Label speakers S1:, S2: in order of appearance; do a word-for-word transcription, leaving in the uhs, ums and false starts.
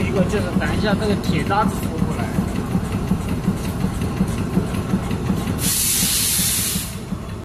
S1: 一个就是等一下这个铁渣子抽出来。